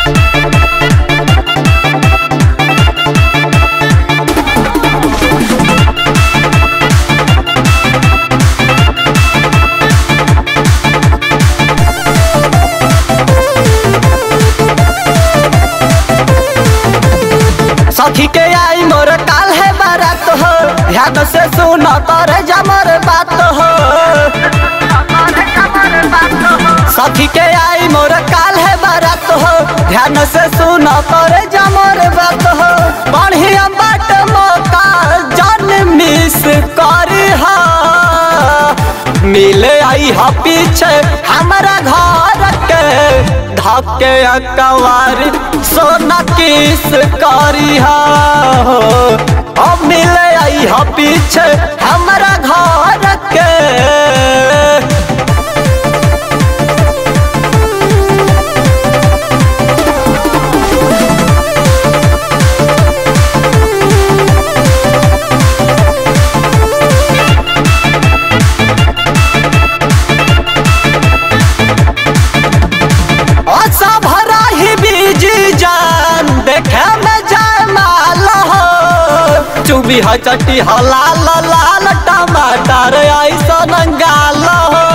सखी के आई मोर काल है बारात हो, ध्यान से सुन तोरे जमर बात हो। सखी के आई मोर काल है बारात हो, ध्यान से सुन तोरे जमर बात हो। बढ़िया बाट मौका जान मिस करी हा, मिले आई हा पीछे हमारा घर के धके अकवारी सोना किस करी हो। अब मिले आई हो पीछे हमारा घर के। चुबी है चटी हो लाल लाल टमाटर ऐसा गाल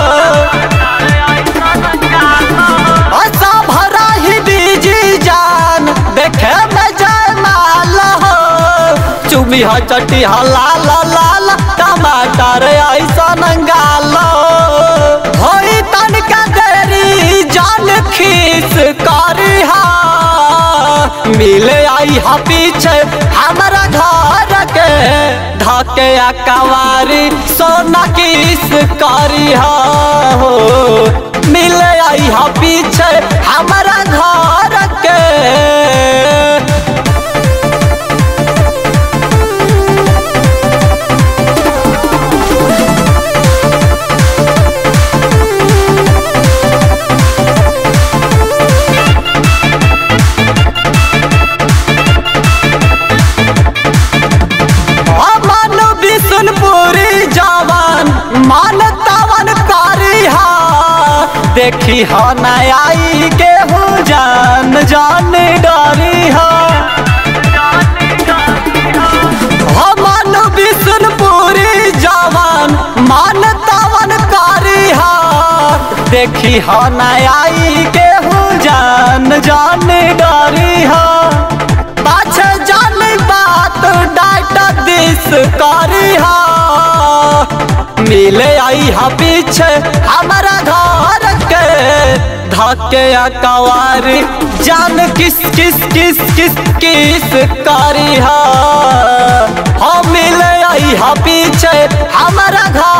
भरा ही बीजी जान देखे में जाए माल हो। चुबी है चटी हो लाल लाल टमाटर ऐसा गाल होई तनिका देरी जान खीस करी हा, मिले आई हा पीछे हमारा घर के धके अकवारी सोना किस करी हो। मिले आई हा पीछे हमारा घर के। मान तवन करी हा, देखी हो न आई के हूँ जान जान डरी हा। मन विष्णुपुरी जवान मान तवन करी हा, देखी हो न आई के हूँ जान जान डरी हा। पाछे जान बात डाटा दिस करी हा, मिले आई हा पीछे हमारा घर के धके अकवारी जान किस किस किस किस किस करी हा। मिले आई हा पीछे हमारा घर